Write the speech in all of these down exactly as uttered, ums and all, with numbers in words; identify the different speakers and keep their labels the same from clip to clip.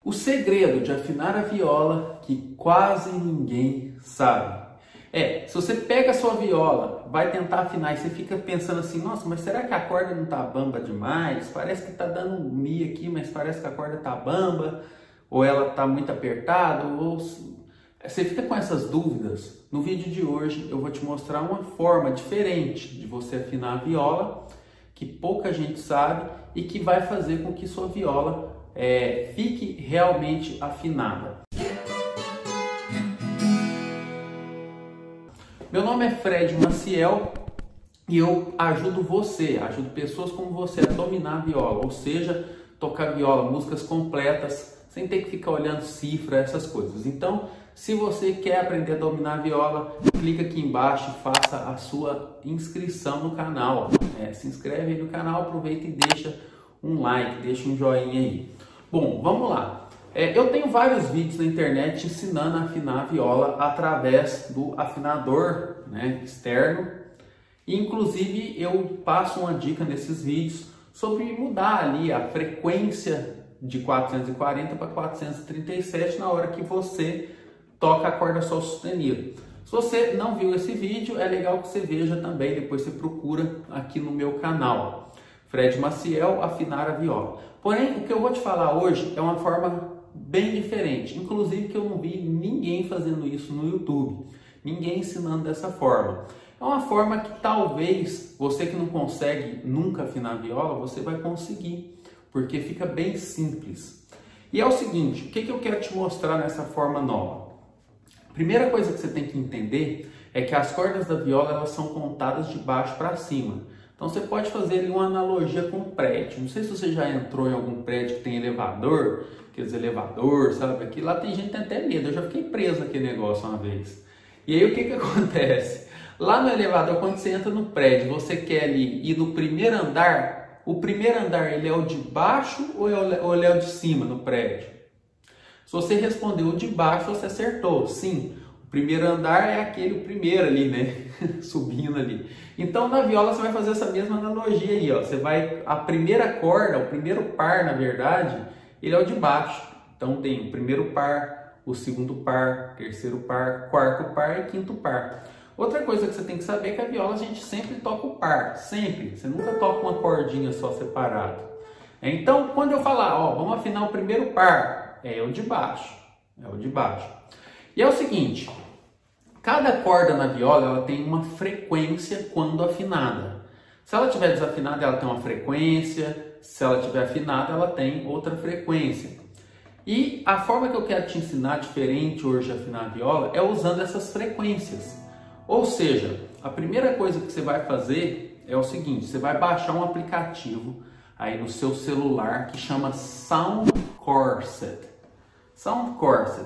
Speaker 1: O segredo de afinar a viola que quase ninguém sabe. É, se você pega a sua viola, vai tentar afinar e você fica pensando assim, nossa, mas será que a corda não tá bamba demais? Parece que tá dando um mi aqui, mas parece que a corda tá bamba, ou ela tá muito apertada, ou você fica com essas dúvidas. No vídeo de hoje eu vou te mostrar uma forma diferente de você afinar a viola, que pouca gente sabe e que vai fazer com que sua viola é, fique realmente afinada. Meu nome é Fred Maciel e eu ajudo você, ajudo pessoas como você a dominar a viola, ou seja, tocar viola, músicas completas, sem ter que ficar olhando cifra, essas coisas. Então, se você quer aprender a dominar a viola, clica aqui embaixo e faça a sua inscrição no canal. É, se inscreve aí no canal, aproveita e deixa um like, deixa um joinha aí. Bom, vamos lá. É, eu tenho vários vídeos na internet ensinando a afinar a viola através do afinador, né, externo. E, inclusive, eu passo uma dica nesses vídeos sobre mudar ali a frequência de quatrocentos e quarenta para quatrocentos e trinta e sete na hora que você toca a corda sol sustenido. Se você não viu esse vídeo, é legal que você veja também, depois você procura aqui no meu canal. Fred Maciel, afinar a viola. Porém, o que eu vou te falar hoje é uma forma bem diferente, inclusive que eu não vi ninguém fazendo isso no YouTube, ninguém ensinando dessa forma. É uma forma que talvez você que não consegue nunca afinar a viola, você vai conseguir, porque fica bem simples. E é o seguinte, o que, que eu quero te mostrar nessa forma nova? Primeira coisa que você tem que entender é que as cordas da viola elas são contadas de baixo para cima. Então você pode fazer ali uma analogia com o prédio. Não sei se você já entrou em algum prédio que tem elevador, aqueles elevadores, sabe? Aqui lá tem gente que tem até medo. Eu já fiquei preso naquele negócio uma vez. E aí o que que acontece? Lá no elevador, quando você entra no prédio, você quer ali ir no primeiro andar, o primeiro andar ele é o de baixo ou ele é o de cima no prédio? Se você respondeu o de baixo, você acertou. Sim, o primeiro andar é aquele o primeiro ali, né? Subindo ali. Então na viola você vai fazer essa mesma analogia aí, ó. Você vai, a primeira corda, o primeiro par, na verdade, ele é o de baixo. Então tem o primeiro par, o segundo par, terceiro par, quarto par e quinto par. Outra coisa que você tem que saber é que a viola a gente sempre toca o par, sempre. Você nunca toca uma cordinha só separado. Então quando eu falar, ó, vamos afinar o primeiro par, é o de baixo, é o de baixo. E é o seguinte, cada corda na viola ela tem uma frequência quando afinada. Se ela estiver desafinada, ela tem uma frequência. Se ela estiver afinada, ela tem outra frequência. E a forma que eu quero te ensinar diferente hoje de afinar a viola é usando essas frequências. Ou seja, a primeira coisa que você vai fazer é o seguinte, você vai baixar um aplicativo aí no seu celular que chama Sound Corset. Sound Corset.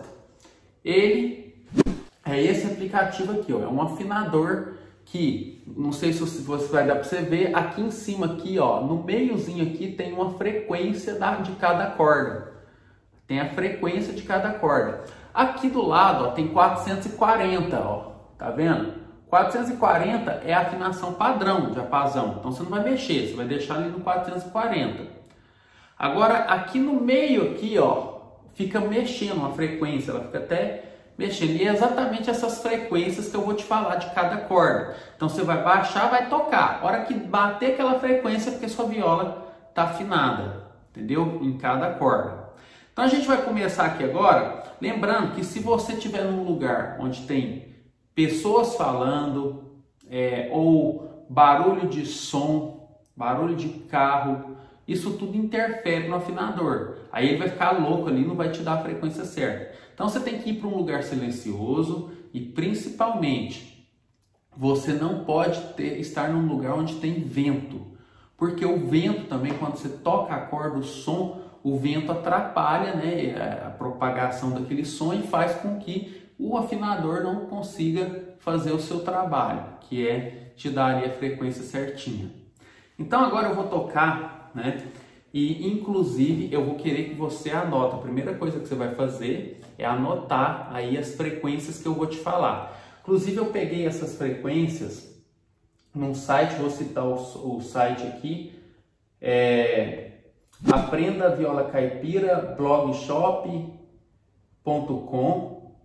Speaker 1: Ele é esse aplicativo aqui, ó, é um afinador que, não sei se você vai dar para você ver, aqui em cima aqui, ó, no meiozinho aqui tem uma frequência da, de cada corda. Tem a frequência de cada corda. Aqui do lado, ó, tem quatrocentos e quarenta, ó, tá vendo? quatrocentos e quarenta é a afinação padrão, diapasão. Então você não vai mexer, você vai deixar ali no quatrocentos e quarenta. Agora aqui no meio aqui, ó, fica mexendo uma frequência, ela fica até mexendo. E é exatamente essas frequências que eu vou te falar de cada corda. Então você vai baixar, vai tocar. A hora que bater aquela frequência, é porque sua viola está afinada, entendeu? Em cada corda. Então a gente vai começar aqui agora, lembrando que se você estiver num lugar onde tem pessoas falando, é, ou barulho de som, barulho de carro, isso tudo interfere no afinador. Aí ele vai ficar louco ali, não vai te dar a frequência certa. Então você tem que ir para um lugar silencioso e principalmente você não pode ter, estar num lugar onde tem vento. Porque o vento também, quando você toca a corda, o som, o vento atrapalha, né, a propagação daquele som e faz com que o afinador não consiga fazer o seu trabalho, que é te dar ali a frequência certinha. Então agora eu vou tocar, né? E inclusive eu vou querer que você anote. A primeira coisa que você vai fazer é anotar aí as frequências que eu vou te falar. Inclusive eu peguei essas frequências num site, vou citar o, o site aqui, é Aprenda Viola Caipira, blogshop ponto com,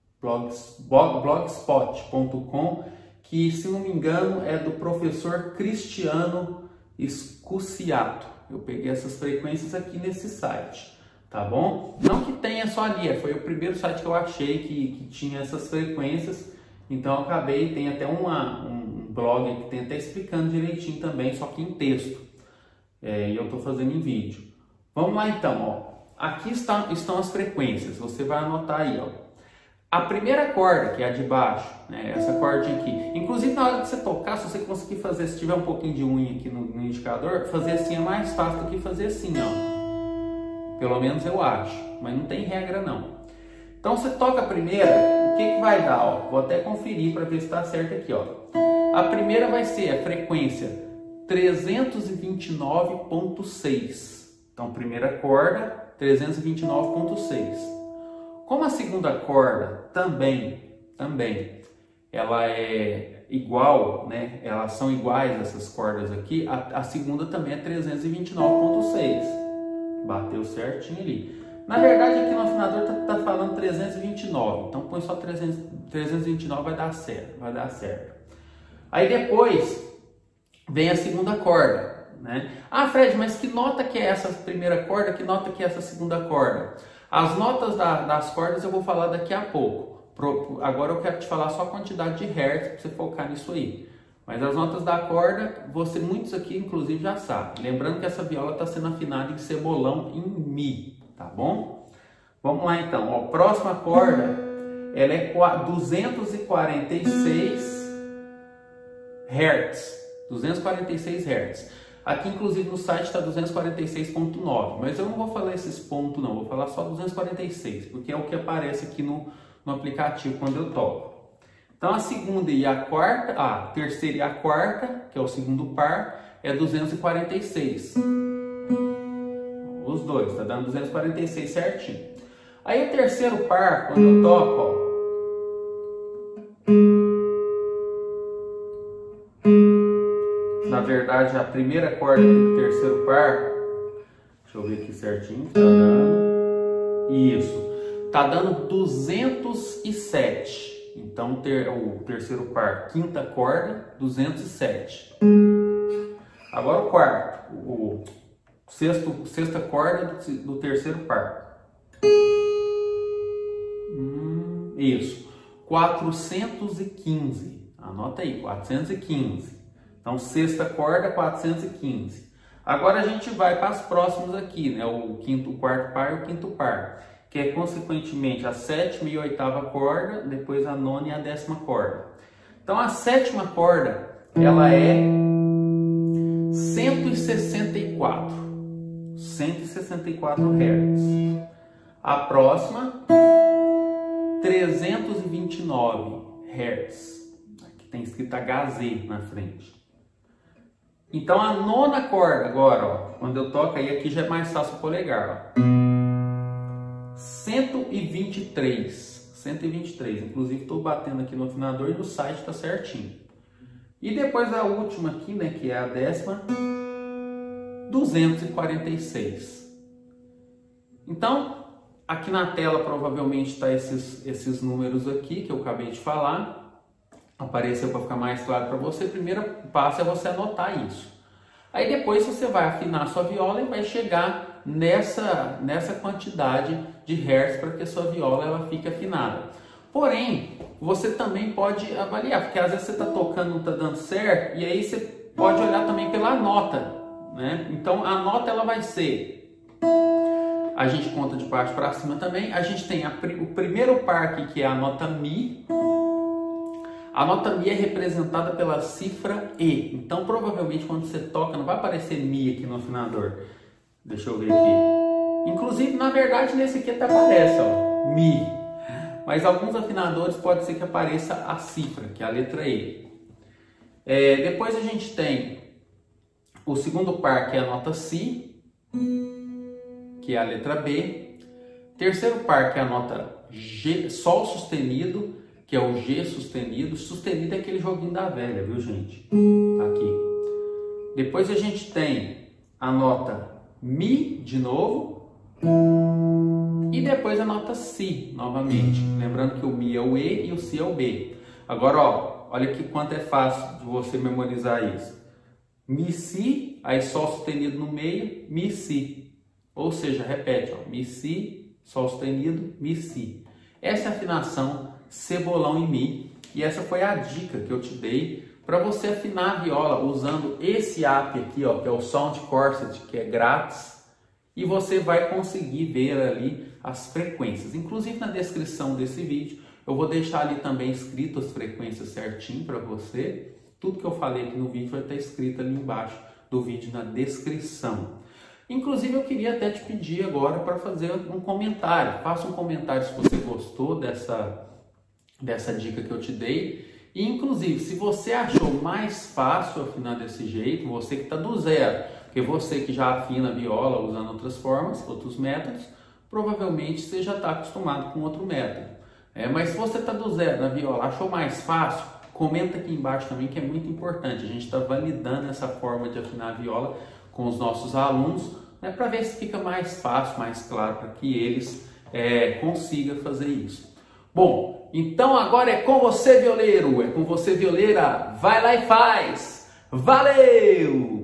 Speaker 1: blogspot ponto com, que, se não me engano, é do professor Cristiano Scusiato. Eu peguei essas frequências aqui nesse site, tá bom? Não que tenha só ali, foi o primeiro site que eu achei que, que tinha essas frequências, então eu acabei, tem até uma, um blog que tem até explicando direitinho também, só que em texto, é, e eu estou fazendo em vídeo. Vamos lá então, ó. Aqui está, estão as frequências, você vai anotar aí, ó. A primeira corda, que é a de baixo, né, essa cordinha aqui, inclusive na hora que você tocar, se você conseguir fazer, se tiver um pouquinho de unha aqui no, no indicador, fazer assim é mais fácil do que fazer assim, ó. Pelo menos eu acho, mas não tem regra não. Então você toca a primeira, o que que vai dar, ó? Vou até conferir para ver se está certo aqui, ó. A primeira vai ser a frequência trezentos e vinte e nove ponto seis. Então, primeira corda, trezentos e vinte e nove ponto seis. Como a segunda corda também, também, ela é igual, né? Elas são iguais, essas cordas aqui, a, a segunda também é trezentos e vinte e nove ponto seis. Bateu certinho ali. Na verdade, aqui no afinador tá, tá falando trezentos e vinte e nove, então põe só trezentos, trezentos e vinte e nove, vai dar certo, vai dar certo. Aí depois vem a segunda corda, né? Ah, Fred, mas que nota que é essa primeira corda? Que nota que é essa segunda corda? As notas da, das cordas eu vou falar daqui a pouco. Pro, agora eu quero te falar só a quantidade de hertz para você focar nisso aí. Mas as notas da corda, você, muitos aqui inclusive já sabem. Lembrando que essa viola está sendo afinada em cebolão em Mi, tá bom? Vamos lá então. Ó, próxima corda, ela é duzentos e quarenta e seis hertz. duzentos e quarenta e seis hertz. Aqui, inclusive, no site está duzentos e quarenta e seis ponto nove, mas eu não vou falar esses pontos, não. Vou falar só duzentos e quarenta e seis, porque é o que aparece aqui no, no aplicativo quando eu toco. Então, a segunda e a quarta, a terceira e a quarta, que é o segundo par, é duzentos e quarenta e seis. Os dois, tá dando duzentos e quarenta e seis certinho. Aí, o terceiro par, quando eu toco, ó, na verdade, a primeira corda aqui do terceiro par, deixa eu ver aqui certinho, tá dando, isso, tá dando duzentos e sete, então ter, o terceiro par, quinta corda, duzentos e sete. Agora o quarto, o sexto, sexta corda do, do terceiro par, hum, isso, quatrocentos e quinze, anota aí, quatrocentos e quinze. Então, sexta corda, quatrocentos e quinze. Agora a gente vai para as próximas aqui, né? O quinto, o quarto par e o quinto par, que é consequentemente a sétima e a oitava corda, depois a nona e a décima corda. Então, a sétima corda, ela é cento e sessenta e quatro. cento e sessenta e quatro hertz. A próxima, trezentos e vinte e nove hertz. Aqui tem escrito H Z na frente. Então a nona corda agora, ó, quando eu toco aí, aqui já é mais fácil o polegar, ó. cento e vinte e três, cento e vinte e três, inclusive estou batendo aqui no afinador e no site está certinho. E depois a última aqui, né, que é a décima, duzentos e quarenta e seis. Então, aqui na tela provavelmente está esses, esses números aqui que eu acabei de falar. Apareceu para ficar mais claro para você. O primeiro passo é você anotar isso. Aí depois você vai afinar a sua viola e vai chegar nessa, nessa quantidade de hertz para que a sua viola ela fique afinada. Porém, você também pode avaliar, porque às vezes você está tocando, não está dando certo, e aí você pode olhar também pela nota, né? Então a nota ela vai ser, a gente conta de baixo para cima também, a gente tem a, o primeiro par aqui que é a nota Mi. A nota Mi é representada pela cifra E. Então, provavelmente, quando você toca, não vai aparecer Mi aqui no afinador. Deixa eu ver aqui. Inclusive, na verdade, nesse aqui até aparece, ó, Mi. Mas alguns afinadores pode ser que apareça a cifra, que é a letra E. É, depois a gente tem o segundo par, que é a nota Si, que é a letra B. Terceiro par, que é a nota G, Sol sustenido, que é o G sustenido. Sustenido é aquele joguinho da velha, viu, gente? Aqui. Depois a gente tem a nota Mi de novo e depois a nota Si novamente. Lembrando que o Mi é o E e o Si é o B. Agora, ó, olha aqui quanto é fácil de você memorizar isso. Mi, Si, aí Sol sustenido no meio, Mi, Si. Ou seja, repete, ó, Mi, Si, Sol sustenido, Mi, Si. Essa é a afinação Cebolão em Mi. E essa foi a dica que eu te dei para você afinar a viola usando esse app aqui, ó, que é o Sound Corset, que é grátis. E você vai conseguir ver ali as frequências. Inclusive na descrição desse vídeo, eu vou deixar ali também escrito as frequências certinho para você. Tudo que eu falei aqui no vídeo vai estar escrito ali embaixo do vídeo na descrição. Inclusive eu queria até te pedir agora para fazer um comentário. Faça um comentário se você gostou dessa, dessa dica que eu te dei. E inclusive se você achou mais fácil afinar desse jeito, você que está do zero, porque você que já afina a viola usando outras formas, outros métodos, provavelmente você já está acostumado com outro método. É, mas se você está do zero na viola, achou mais fácil, comenta aqui embaixo também, que é muito importante. A gente está validando essa forma de afinar a viola com os nossos alunos, né, para ver se fica mais fácil, mais claro, para que eles é, consigam fazer isso. Bom, então agora é com você, violeiro, é com você, violeira. Vai lá e faz! Valeu!